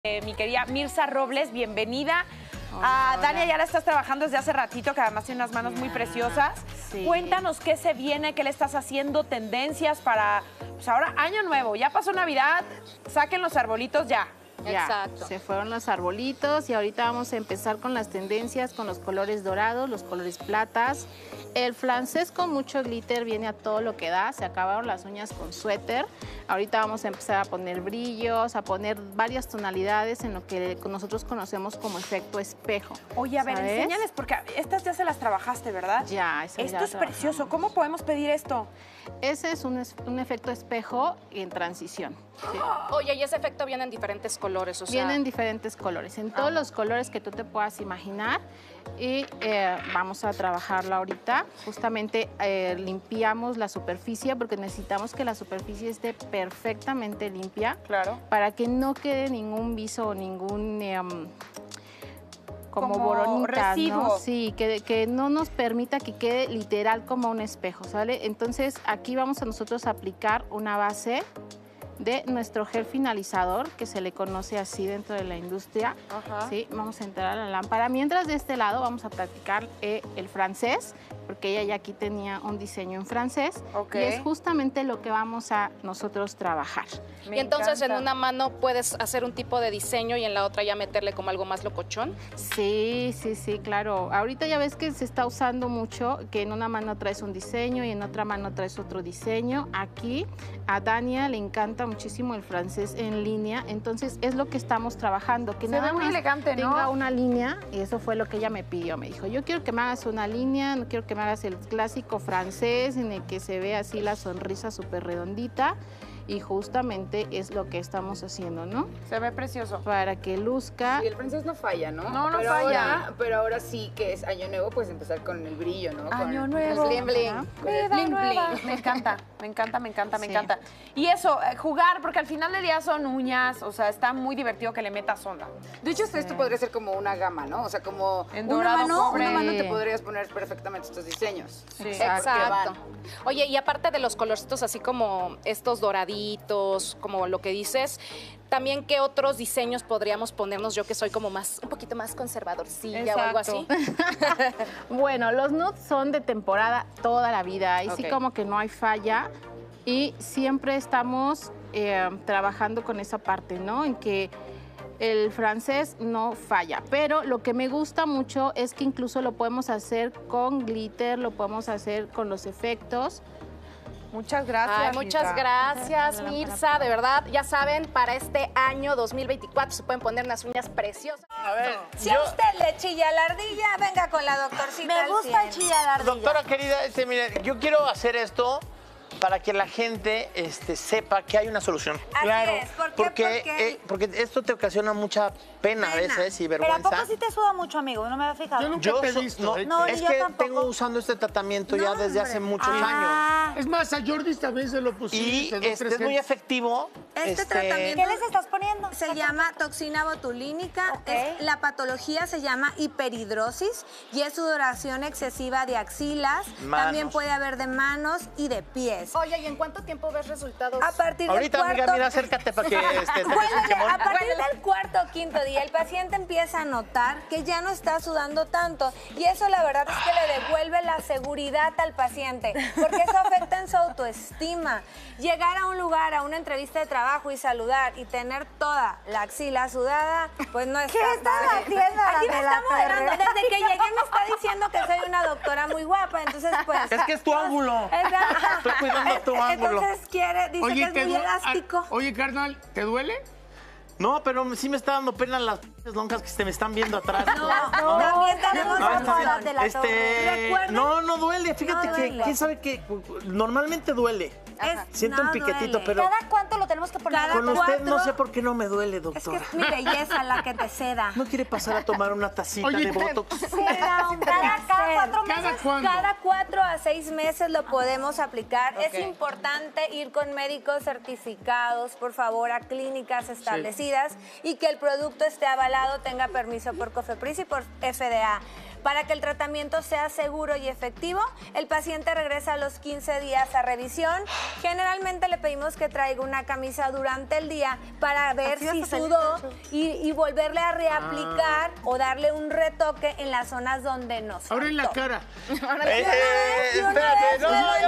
Mi querida Mirza Robles, bienvenida. Hola. Dania, ya la estás trabajando desde hace ratito, que además tiene unas manos muy preciosas. Sí. Cuéntanos qué se viene, qué le estás haciendo, tendencias para, pues ahora, Año Nuevo. Ya pasó Navidad, saquen los arbolitos ya. Ya, Exacto. se fueron los arbolitos y ahorita vamos a empezar con las tendencias, con los colores dorados, los colores platas. El francés con mucho glitter viene a todo lo que da, se acabaron las uñas con suéter. Ahorita vamos a empezar a poner brillos, a poner varias tonalidades en lo que nosotros conocemos como efecto espejo. Oye, a ver, ¿sabes? enséñales, porque estas ya se las trabajaste, ¿verdad? Ya, eso Esto ya es precioso. trabajamos. ¿Cómo podemos pedir esto? Ese es un efecto espejo en transición. ¿sí? Oye, y ese efecto viene en diferentes colores, o sea... Vienen diferentes colores, en todos los colores que tú te puedas imaginar. Y vamos a trabajarlo ahorita. Justamente limpiamos la superficie porque necesitamos que la superficie esté perfectamente limpia. Claro. Para que no quede ningún viso o ningún... como Como boronita, residuo. ¿no? Sí, que no nos permita que quede literal como un espejo, ¿sale? Entonces aquí vamos a nosotros a aplicar una base de nuestro gel finalizador, que se le conoce así dentro de la industria. Ajá. ¿sí? Vamos a entrar a la lámpara. Mientras de este lado vamos a practicar el francés, porque ella ya aquí tenía un diseño en francés. Ok. Y es justamente lo que vamos a nosotros trabajar. Me Y entonces encanta. en una mano puedes hacer un tipo de diseño y en la otra ya meterle como algo más locochón. Sí, sí, sí, claro. Ahorita ya ves que se está usando mucho, que en una mano traes un diseño y en otra mano traes otro diseño. Aquí a Dania le encanta muchísimo el francés en línea, entonces es lo que estamos trabajando, que Se nada ve muy más elegante, ¿no? tenga una línea, y eso fue lo que ella me pidió. Me dijo, yo quiero que me hagas una línea, no quiero que me hagas el clásico francés en el que se ve así la sonrisa súper redondita. Y justamente es lo que estamos haciendo, ¿no? Se ve precioso. Para que luzca. Y el francés no falla, ¿no? No, no pero falla. pero ahora sí que es Año Nuevo, pues empezar con el brillo, ¿no? Año con Nuevo. El bling bling. Ajá. Con el Vida bling nueva. bling. Me encanta, me encanta, me encanta, me Sí. encanta. Y eso, jugar, porque al final del día son uñas, o sea, está muy divertido que le metas onda. De hecho, esto podría ser como una gama, ¿no? O sea, como En una dorado mano, cobre. una mano te podrías poner perfectamente estos diseños. Sí. Exacto. Oye, y aparte de los colorcitos así como estos doraditos, como lo que dices, también qué otros diseños podríamos ponernos, yo que soy como más, un poquito más conservadorcilla o algo así. Bueno, los nudes son de temporada toda la vida y sí Ok. como que no hay falla y siempre estamos trabajando con esa parte, ¿no? En que el francés no falla, pero lo que me gusta mucho es que incluso lo podemos hacer con glitter, lo podemos hacer con los efectos. Muchas gracias. Ay, muchas Mirza. gracias, Mirza. De verdad, ya saben, para este año 2024 se pueden poner unas uñas preciosas. A ver, Si a usted le chilla la ardilla, venga con la doctorcita. me al gusta 100. chillar la ardilla. Doctora querida, mire, yo quiero hacer esto para que la gente sepa que hay una solución. Así es. ¿Por qué? Porque esto te ocasiona mucha pena a Pena. veces y Pero ¿a vergüenza. poco sí te suda mucho, amigo? No me había fijado. Yo nunca te he visto. No, es ni yo que tampoco. tengo usando este tratamiento ya desde hace muchos años. Ah, Es más, a Jordi también se lo pusiste. Y dos, tres es muy gentes. efectivo. Este tratamiento ¿qué les estás poniendo? se llama toxina botulínica. Ok. La patología se llama hiperhidrosis y es sudoración excesiva de axilas. Manos. También puede haber de manos y de pies. Oye, ¿y en cuánto tiempo ves resultados? A partir Ahorita, del amiga, cuarto... mira, acércate para que te des un Huélele, quemón. a partir del cuarto o quinto día, el paciente empieza a notar que ya no está sudando tanto y eso la verdad es que le devuelve la seguridad al paciente, porque eso afecta en su autoestima. Llegar a un lugar, a una entrevista de trabajo y saludar y tener toda la axila sudada, pues no es ¿Qué están haciendo Aquí las me de la está moderando. Ferrer? Desde que llegué me está diciendo que soy una doctora muy guapa, entonces pues... Es que es tu ángulo. Exacto. Estoy cuidando tu ángulo. Entonces dice que es muy elástico. Oye, carnal, ¿te duele? No, pero sí me está dando pena las pinches loncas que se me están viendo atrás. No, También tenemos no, otra. no, las de la torre. ¿Recuerdan? No duele. Fíjate No que, duele. quién sabe que normalmente duele. Siento un no piquetito, duele. pero ¿Cada cuánto lo tenemos que poner? Cada con usted no cuatro- sé por qué no me duele, Es que doctora. es mi belleza la que te seda. ¿No quiere pasar a tomar una tacita Oye, de Botox? Cada 4 meses. ¿Cada cuándo? Cada 4 a 6 meses lo podemos aplicar. Es importante ir con médicos certificados, por favor, a clínicas establecidas y que el producto esté avalado, tenga permiso por COFEPRIS y por FDA. Para que el tratamiento sea seguro y efectivo, el paciente regresa a los 15 días a revisión. Generalmente le pedimos que traiga una camisa durante el día para ver si sudó y volverle a reaplicar o darle un retoque en las zonas donde nos Ahora en la faltó. cara. Espérate, no,